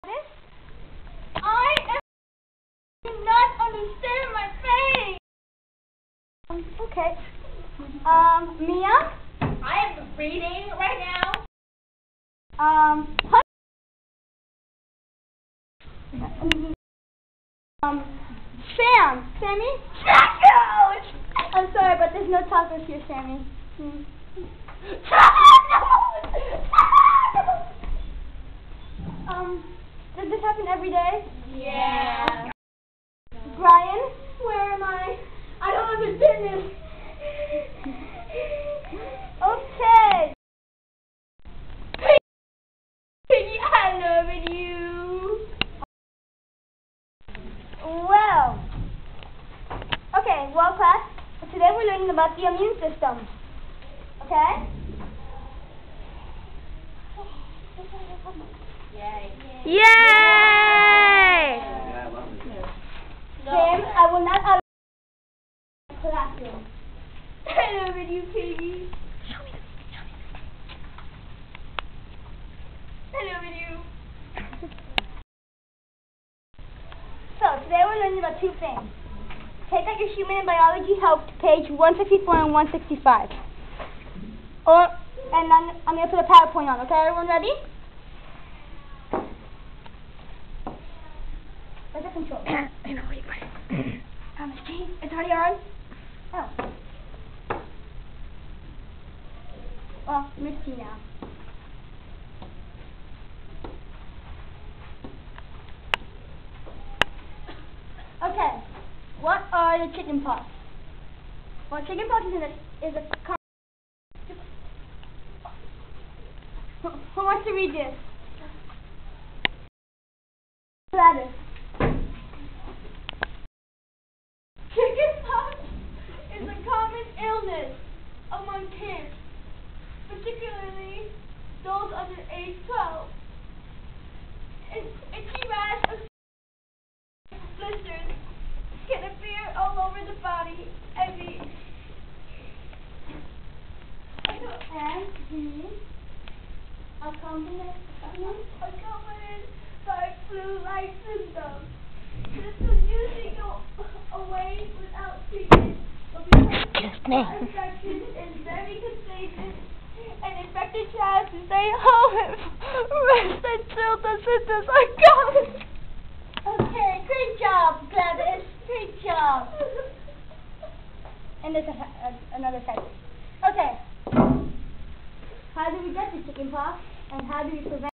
I do not understand my face. Okay. Mia? I am reading right now. Sammy? Tacos! I'm sorry, but there's no tacos here, Sammy. Does this happen every day? Yeah. Brian, where am I? I don't understand this. Okay. I love you. Well, class, today we're learning about the immune system. Okay? Yay. Yay! Sam, I will not allow you in the classroom. I love you, Katie. I love you. So, today we're learning about two things. Take out your human and biology help to page 164 and 165. And I'm going to put a PowerPoint on, okay? Everyone ready? Where's the control? I know, wait. It's already on? Oh. Well, misty now. Okay. What are the chicken pox? Well, chicken pox is a who wants to read this? Gladys. Chickenpox is a common illness among kids, particularly those under age 12. Itchy rash of blisters can appear all over the body and be accompanied by flu-like symptoms. This will usually go away without treatment, but because infection is very contagious and infected child to stay home and rest until the symptoms are gone. Okay, great job, Gladys. Great job. And there's another sentence. Okay. How do we get the chicken pox, and how do we prevent